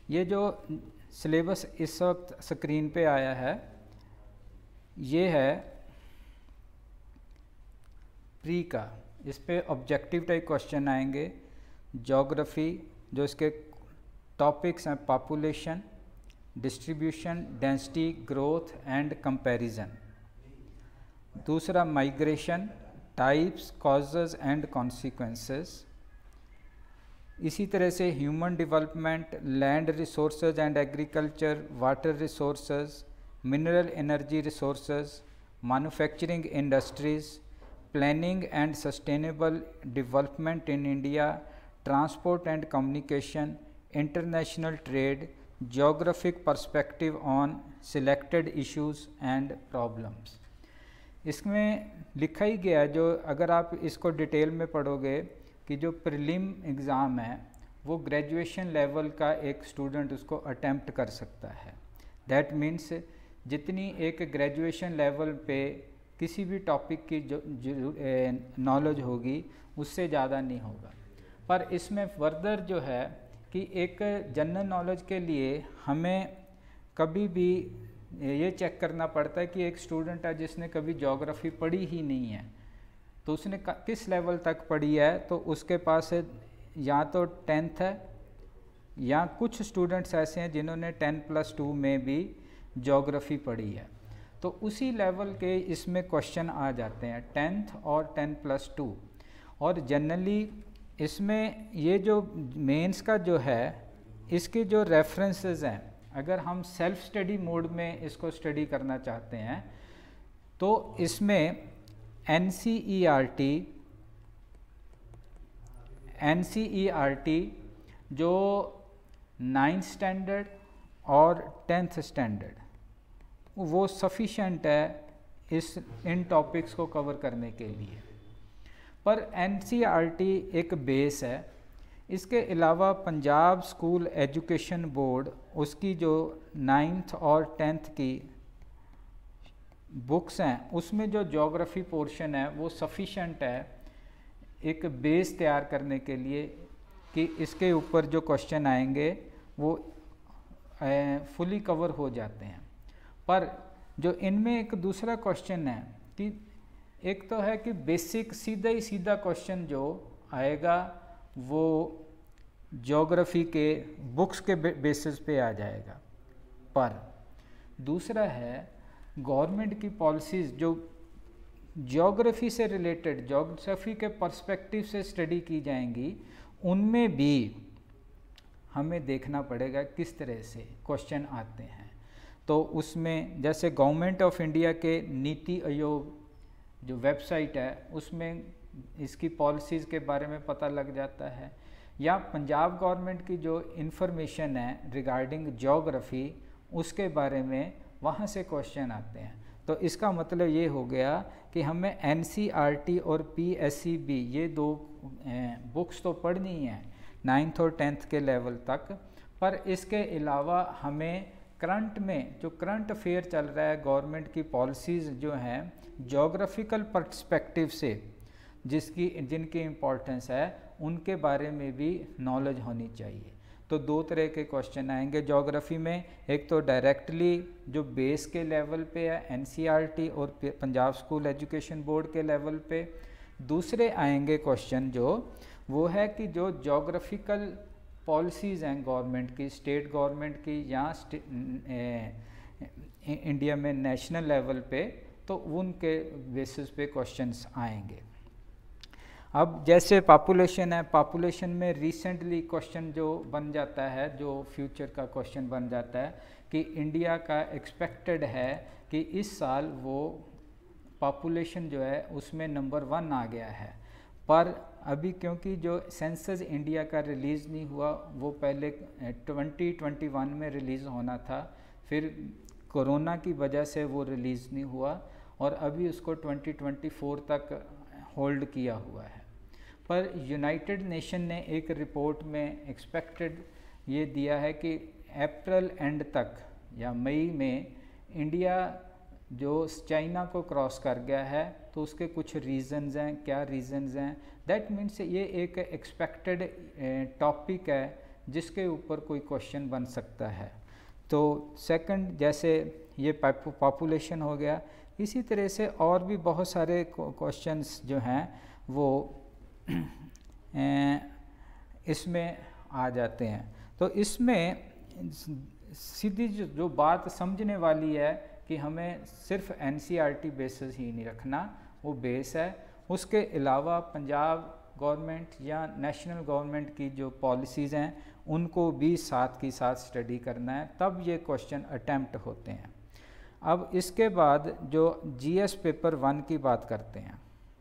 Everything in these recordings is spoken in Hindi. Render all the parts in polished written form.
ये जो सिलेबस इस वक्त स्क्रीन पे आया है ये है प्री का। इस पे ऑब्जेक्टिव टाइप क्वेश्चन आएंगे। ज्योग्राफी जो इसके टॉपिक्स हैं population, distribution, density, growth and comparison. दूसरा migration, types, causes and consequences. इसी तरह से human development, land resources and agriculture, water resources, mineral energy resources, manufacturing industries, planning and sustainable development in India, transport and communication, international trade, geographic perspective on selected issues and problems. इसमें लिखा ही गया जो अगर आप इसको डिटेल में पढ़ोगे कि जो प्रीलिम एग्ज़ाम है वो ग्रेजुएशन लेवल का एक स्टूडेंट उसको अटेम्प्ट कर सकता है। दैट मीन्स जितनी एक ग्रेजुएशन लेवल पे किसी भी टॉपिक की जो नॉलेज होगी उससे ज़्यादा नहीं होगा। पर इसमें फर्दर जो है कि एक जनरल नॉलेज के लिए हमें कभी भी ये चेक करना पड़ता है कि एक स्टूडेंट है जिसने कभी ज्योग्राफी पढ़ी ही नहीं है तो उसने किस लेवल तक पढ़ी है, तो उसके पास या तो 10th है या कुछ स्टूडेंट्स ऐसे हैं जिन्होंने 10+2 में भी ज्योग्राफी पढ़ी है। तो उसी लेवल के इसमें क्वेश्चन आ जाते हैं 10th और 10+2। और जनरली इसमें ये जो मेंस का जो है इसके जो रेफरेंसेस हैं, अगर हम सेल्फ स्टडी मोड में इसको स्टडी करना चाहते हैं तो इसमें NCERT जो 9th स्टैंडर्ड और 10th स्टैंडर्ड वो सफिशेंट है इन टॉपिक्स को कवर करने के लिए। पर NCERT एक बेस है। इसके अलावा पंजाब स्कूल एजुकेशन बोर्ड उसकी जो 9th और 10th की बुक्स हैं उसमें जो ज्योग्राफी पोर्शन है वो सफिशेंट है एक बेस तैयार करने के लिए कि इसके ऊपर जो क्वेश्चन आएंगे वो फुली कवर हो जाते हैं। पर जो इनमें एक दूसरा क्वेश्चन है कि एक तो है कि बेसिक सीधा ही सीधा क्वेश्चन जो आएगा वो ज्योग्राफी के बुक्स के बेसिस पे आ जाएगा। पर दूसरा है गवर्नमेंट की पॉलिसीज़ जो ज्योग्राफी से रिलेटेड, ज्योग्राफी के पर्सपेक्टिव से स्टडी की जाएंगी, उनमें भी हमें देखना पड़ेगा किस तरह से क्वेश्चन आते हैं। तो उसमें जैसे गवर्नमेंट ऑफ इंडिया के नीति आयोग जो वेबसाइट है उसमें इसकी पॉलिसीज़ के बारे में पता लग जाता है, या पंजाब गवर्नमेंट की जो इन्फॉर्मेशन है रिगार्डिंग ज्योग्राफी उसके बारे में वहाँ से क्वेश्चन आते हैं। तो इसका मतलब ये हो गया कि हमें NCERT और PSEB ये दो बुक्स तो पढ़नी है 9th और 10th के लेवल तक, पर इसके अलावा हमें करंट में जो करंट अफेयर चल रहा है, गवर्नमेंट की पॉलिसीज़ जो हैं ज्योग्राफिकल पर्सपेक्टिव से जिनकी इम्पोर्टेंस है उनके बारे में भी नॉलेज होनी चाहिए। तो दो तरह के क्वेश्चन आएंगे ज्योग्राफी में, एक तो डायरेक्टली जो बेस के लेवल पे है NCERT और पंजाब स्कूल एजुकेशन बोर्ड के लेवल पे। दूसरे आएंगे क्वेश्चन जो वो है कि जो ज्योग्राफिकल पॉलिसीज़ हैं गवर्नमेंट की, स्टेट गवर्नमेंट की या इंडिया में नेशनल लेवल पे, तो उनके बेसिस पे क्वेश्चंस आएंगे। अब जैसे पॉपुलेशन है, पॉपुलेशन में रिसेंटली क्वेश्चन जो बन जाता है, जो फ्यूचर का क्वेश्चन बन जाता है कि इंडिया का एक्सपेक्टेड है कि इस साल वो पॉपुलेशन जो है उसमें नंबर 1 आ गया है। पर अभी क्योंकि जो सेंसस इंडिया का रिलीज़ नहीं हुआ, वो पहले 2021 में रिलीज़ होना था, फिर कोरोना की वजह से वो रिलीज़ नहीं हुआ और अभी उसको 2024 तक होल्ड किया हुआ है। पर यूनाइटेड नेशन ने एक रिपोर्ट में एक्सपेक्टेड ये दिया है कि अप्रैल एंड तक या मई में इंडिया जो चाइना को क्रॉस कर गया है, तो उसके कुछ रीज़न्स हैं। क्या रीज़न्स हैं? दैट मीन्स ये एक एक्सपेक्टेड टॉपिक है जिसके ऊपर कोई क्वेश्चन बन सकता है। तो सेकंड जैसे ये पॉपुलेशन हो गया, इसी तरह से और भी बहुत सारे क्वेश्चंस जो हैं वो इसमें आ जाते हैं। तो इसमें सीधी जो बात समझने वाली है कि हमें सिर्फ एनसीईआरटी बेसिस ही नहीं रखना, वो बेस है, उसके अलावा पंजाब गवर्नमेंट या नेशनल गवर्नमेंट की जो पॉलिसीज़ हैं उनको भी साथ की साथ स्टडी करना है, तब ये क्वेश्चन अटैम्प्ट होते हैं। अब इसके बाद जो जीएस पेपर 1 की बात करते हैं।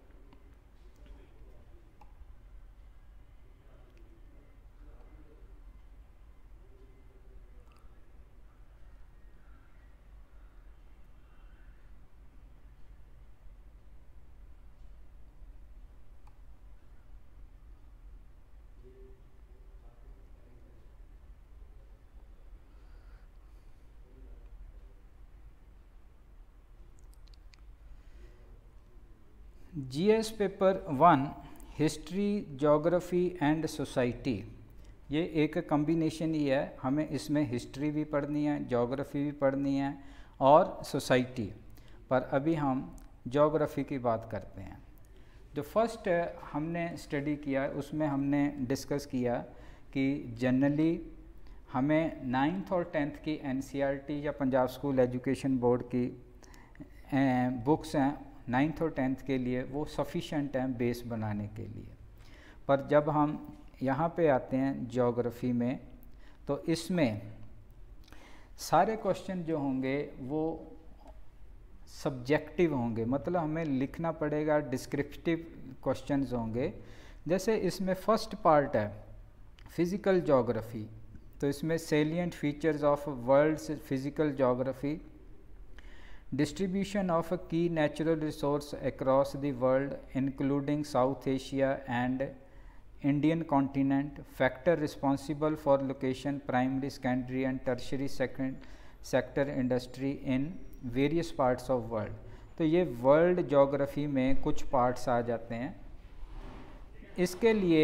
GS paper 1 history, geography and society, ये एक कम्बिनेशन ही है। हमें इसमें हिस्ट्री भी पढ़नी है, ज्योग्राफी भी पढ़नी है और सोसाइटी। पर अभी हम ज्योग्राफी की बात करते हैं। जो फर्स्ट हमने स्टडी किया उसमें हमने डिस्कस किया कि जनरली हमें 9th और 10th की एनसीईआरटी या पंजाब स्कूल एजुकेशन बोर्ड की बुक्स हैं 9th और 10th के लिए, वो सफिशेंट हैं बेस बनाने के लिए। पर जब हम यहाँ पे आते हैं ज्योग्राफी में, तो इसमें सारे क्वेश्चन जो होंगे वो सब्जेक्टिव होंगे, मतलब हमें लिखना पड़ेगा, डिस्क्रिप्टिव क्वेश्चंस होंगे। जैसे इसमें फर्स्ट पार्ट है फिज़िकल ज्योग्राफी, तो इसमें salient features of world's physical geography, distribution of a key natural resource across the world including South Asia and Indian continent, factor responsible for location, primary, secondary and tertiary sector industry in various parts of world। तो ये वर्ल्ड ज्योग्राफी में कुछ पार्ट्स आ जाते हैं। इसके लिए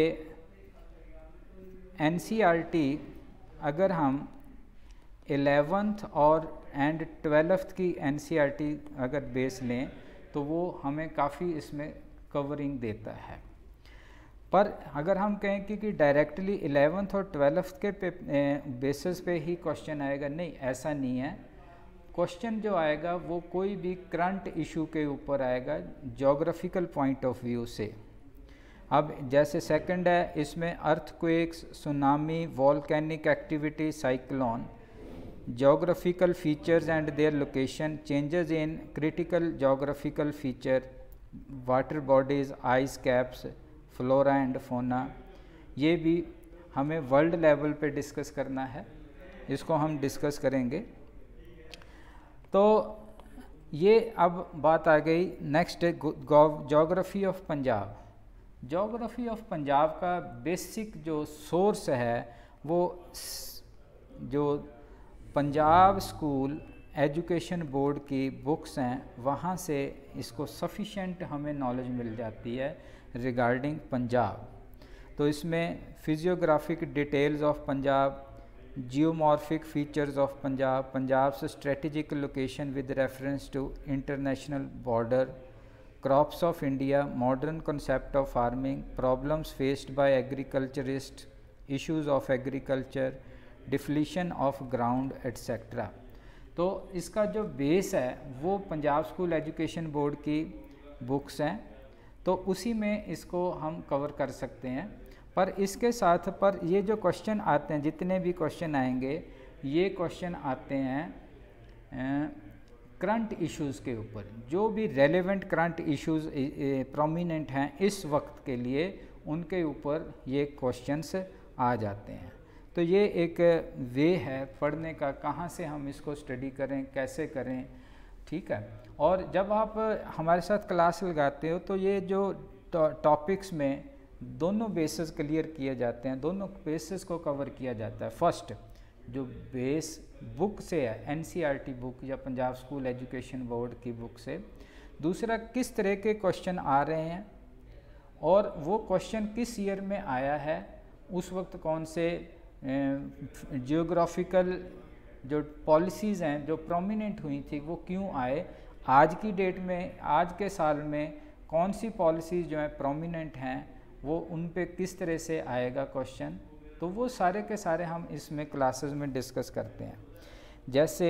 एनसीईआरटी अगर हम 11th और एंड 12th की एनसीईआरटी अगर बेस लें तो वो हमें काफ़ी इसमें कवरिंग देता है। पर अगर हम कहें कि डायरेक्टली 11th और 12th के बेसिस पे ही क्वेश्चन आएगा, नहीं, ऐसा नहीं है। क्वेश्चन जो आएगा वो कोई भी करंट इशू के ऊपर आएगा ज्योग्राफिकल पॉइंट ऑफ व्यू से। अब जैसे सेकंड है, इसमें earthquakes, tsunami, volcanic activity, cyclone, geographical features and their location, changes in critical geographical feature, water bodies, ice caps, flora and fauna, ये भी हमें वर्ल्ड लेवल पे डिस्कस करना है, इसको हम डिस्कस करेंगे। तो ये अब बात आ गई नेक्स्ट है geography of Punjab. Geography of Punjab का बेसिक जो सोर्स है वो जो पंजाब स्कूल एजुकेशन बोर्ड की बुक्स हैं वहाँ से इसको सफिशेंट हमें नॉलेज मिल जाती है रिगार्डिंग पंजाब। तो इसमें physiographic details of Punjab, geomorphic features of Punjab, Punjab से strategic location with reference to international border, crops of India, modern concept of farming, problems faced by agriculturist, issues of agriculture, depletion of ground etcetera. तो इसका जो बेस है वो पंजाब स्कूल एजुकेशन बोर्ड की बुक्स हैं, तो उसी में इसको हम कवर कर सकते हैं। पर इसके साथ पर ये जो क्वेश्चन आते हैं, जितने भी क्वेश्चन आएंगे, ये क्वेश्चन आते हैं करंट इश्यूज़ के ऊपर, जो भी रेलेवेंट करंट इश्यूज़ प्रोमिनेंट हैं इस वक्त के लिए, उनके ऊपर ये क्वेश्चंस आ जाते हैं। तो ये एक वे है पढ़ने का, कहाँ से हम इसको स्टडी करें, कैसे करें, ठीक है। और जब आप हमारे साथ क्लास लगाते हो तो ये जो टॉपिक्स में दोनों बेसिस क्लियर किए जाते हैं, दोनों बेसिस को कवर किया जाता है। फर्स्ट जो बेस बुक से है, एनसीईआरटी बुक या पंजाब स्कूल एजुकेशन बोर्ड की बुक से, दूसरा किस तरह के क्वेश्चन आ रहे हैं और वो क्वेश्चन किस ईयर में आया है, उस वक्त कौन से जियोग्राफिकल जो पॉलिसीज़ हैं जो प्रोमिनेंट हुई थी वो क्यों आए, आज की डेट में, आज के साल में कौन सी पॉलिसीज़ जो है प्रोमिनेंट हैं वो उन पे किस तरह से आएगा क्वेश्चन, तो वो सारे के सारे हम इसमें क्लासेस में डिस्कस करते हैं। जैसे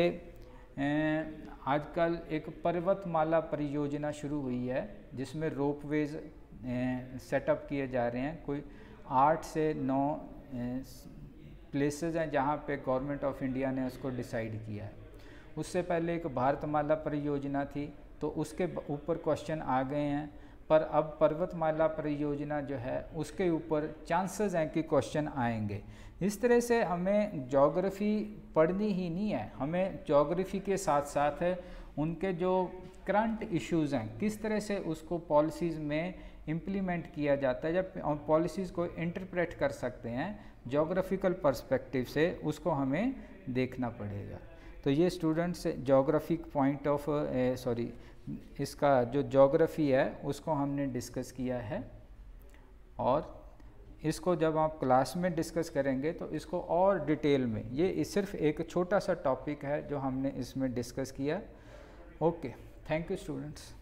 आजकल एक पर्वतमाला परियोजना शुरू हुई है जिसमें रोपवेज सेटअप किए जा रहे हैं, कोई 8 से 9 प्लेसेस हैं जहाँ पे गवर्नमेंट ऑफ इंडिया ने उसको डिसाइड किया है। उससे पहले एक भारतमाला परियोजना थी तो उसके ऊपर क्वेश्चन आ गए हैं, पर अब पर्वतमाला परियोजना जो है उसके ऊपर चांसेस हैं कि क्वेश्चन आएंगे। इस तरह से हमें ज्योग्राफी पढ़नी ही नहीं है, हमें ज्योग्राफी के साथ साथ उनके जो करंट इश्यूज़ हैं किस तरह से उसको पॉलिसीज़ में इम्प्लीमेंट किया जाता है, जब पॉलिसीज़ को इंटरप्रेट कर सकते हैं ज्योग्राफिकल पर्सपेक्टिव से, उसको हमें देखना पड़ेगा। तो ये स्टूडेंट्स ज्योग्राफिक पॉइंट ऑफ इसका जो ज्योग्राफी है उसको हमने डिस्कस किया है, और इसको जब आप क्लास में डिस्कस करेंगे तो इसको और डिटेल में, ये सिर्फ एक छोटा सा टॉपिक है जो हमने इसमें डिस्कस किया। Okay, thank you students.